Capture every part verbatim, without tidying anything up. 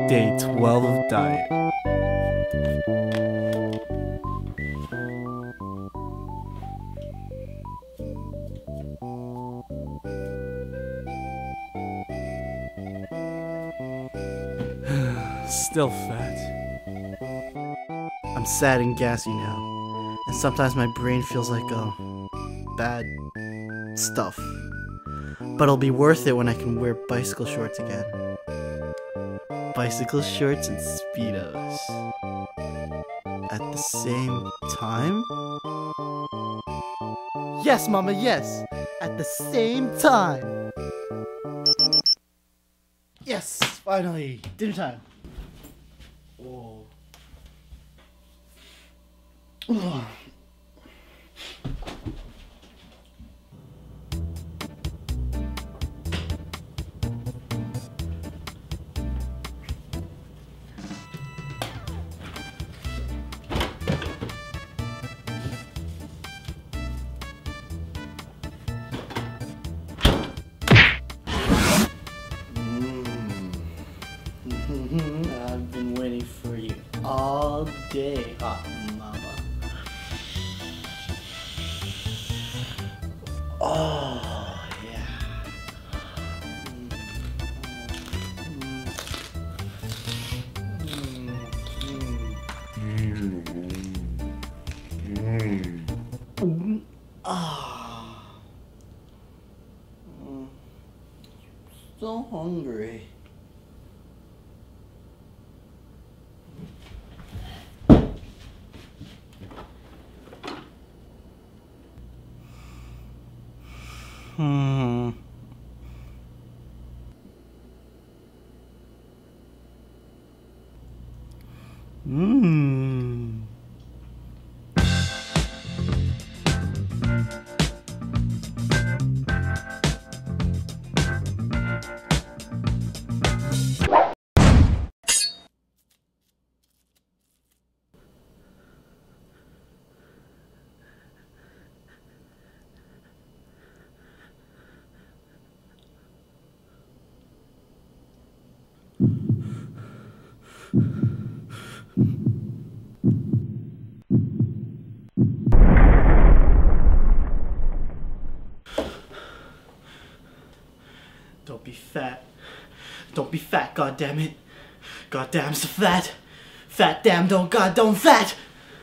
Day twelve of diet. Still fat. I'm sad and gassy now, and sometimes my brain feels like, um, bad stuff. But it'll be worth it when I can wear bicycle shorts again. Bicycle shorts and Speedos. At the same time? Yes, Mama, yes! At the same time! Yes! Finally! Dinner time! Whoa. Ugh. I've been waiting for you all day, hot mama. Oh, yeah. Ah. So hungry. Hmm. Mmm. Don't be fat. Don't be fat, goddammit. Goddamn so fat. Fat damn don't god don't fat.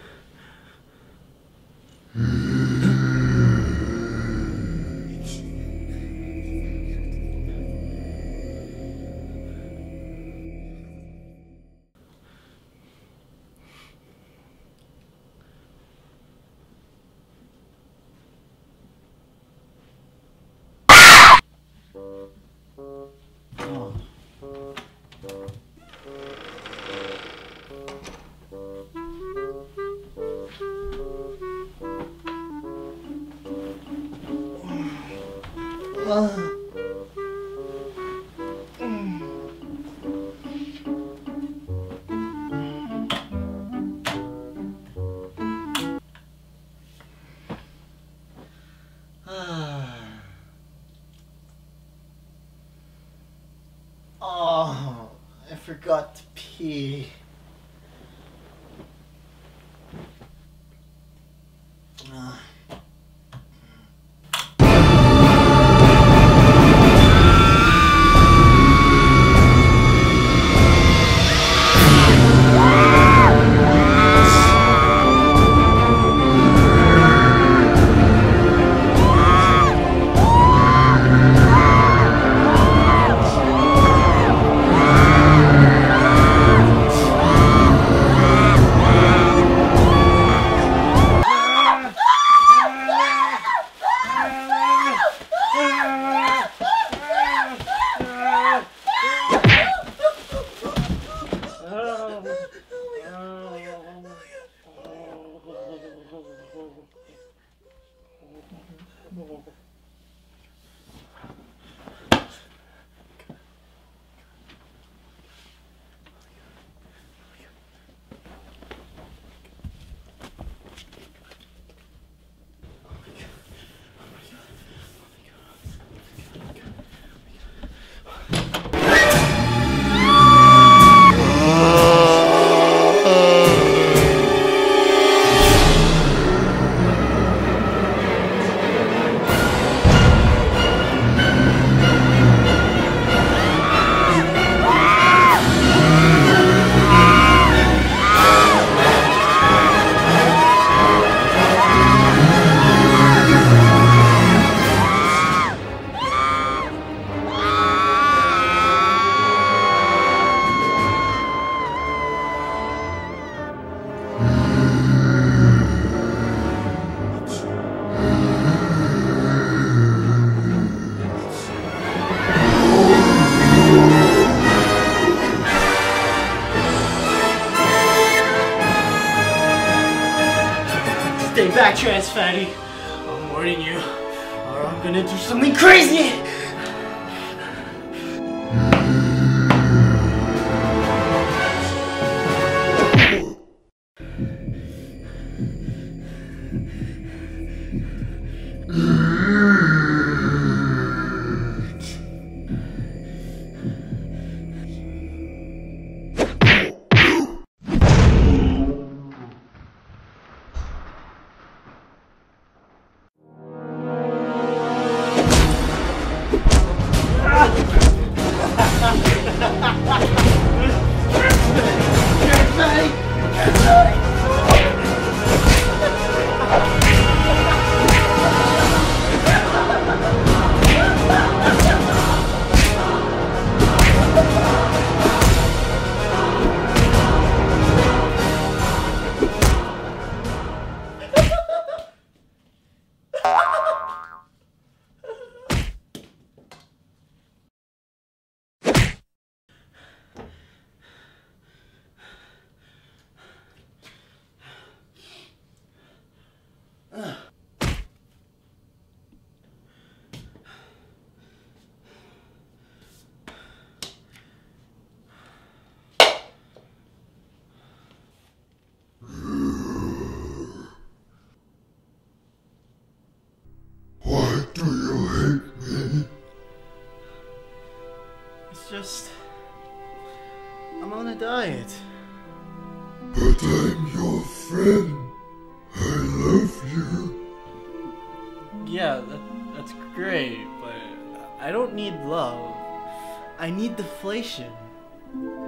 Oh. Oh, I forgot to pee. Uh. fat trans fatty. I'm warning you, or I'm gonna do something crazy. Why do you hate me? It's just... I'm on a diet. But I'm your friend. I love you. Yeah, that, that's great, but I don't need love. I need deflation.